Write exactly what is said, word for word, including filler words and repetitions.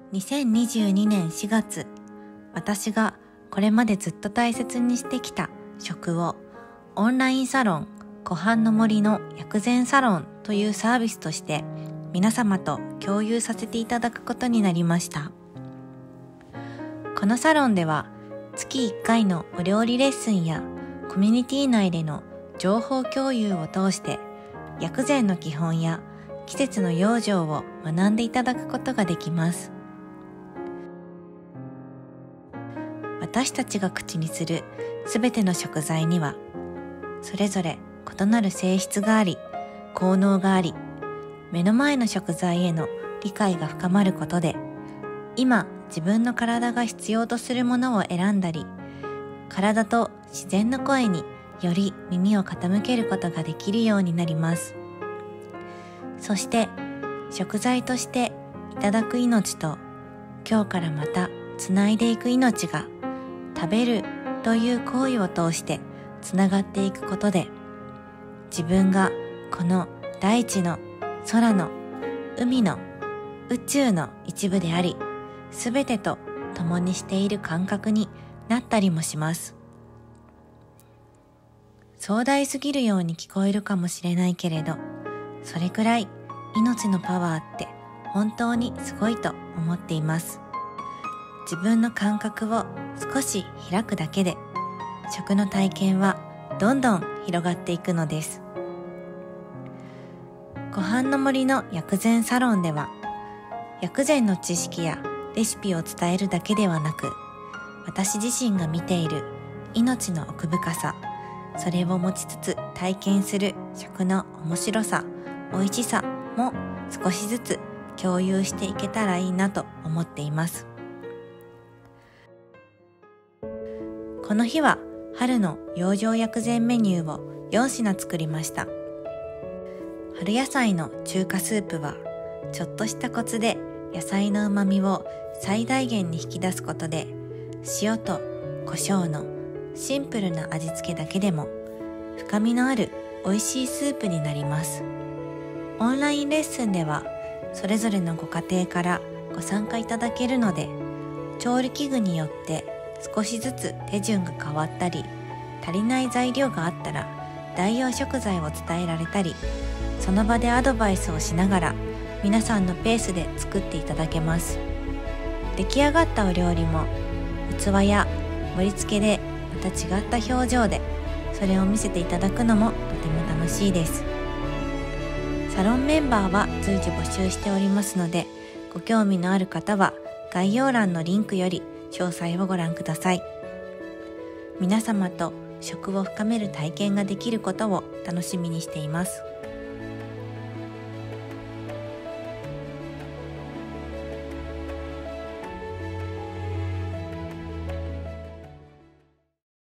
にせんにじゅうにねんしがつ、私がこれまでずっと大切にしてきた食をオンラインサロン湖畔の森の薬膳サロンというサービスとして皆様と共有させていただくことになりました。このサロンでは月いっかいのお料理レッスンやコミュニティ内での情報共有を通して薬膳の基本や季節の養生を学んでいただくことができます。私たちが口にするすべての食材にはそれぞれ異なる性質があり、効能があり、目の前の食材への理解が深まることで、今自分の体が必要とするものを選んだり、体と自然の声により耳を傾けることができるようになります。そして食材としていただく命と、今日からまたつないでいく命が食べるという行為を通してつながっていくことで、自分がこの大地の空の海の宇宙の一部であり、すべてと共にしている感覚になったりもします。壮大すぎるように聞こえるかもしれないけれど、それくらい命のパワーって本当にすごいと思っています。自分の感覚を少し開くだけで、食の体験はどんどん広がっていくのです。湖畔の森の薬膳サロンでは、薬膳の知識やレシピを伝えるだけではなく、私自身が見ている命の奥深さ、それを持ちつつ体験する食の面白さ、美味しさも少しずつ共有していけたらいいなと思っています。この日は春の養生薬膳メニューをよんひん作りました。春野菜の中華スープはちょっとしたコツで野菜の旨味を最大限に引き出すことで、塩と胡椒のシンプルな味付けだけでも深みのある美味しいスープになります。オンラインレッスンではそれぞれのご家庭からご参加いただけるので、調理器具によって少しずつ手順が変わったり、足りない材料があったら代用食材を伝えられたり、その場でアドバイスをしながら皆さんのペースで作っていただけます。出来上がったお料理も器や盛り付けでまた違った表情でそれを見せていただくのもとても楽しいです。サロンメンバーは随時募集しておりますので、ご興味のある方は概要欄のリンクより詳細をご覧ください。皆様と食を深める体験ができることを楽しみにしています。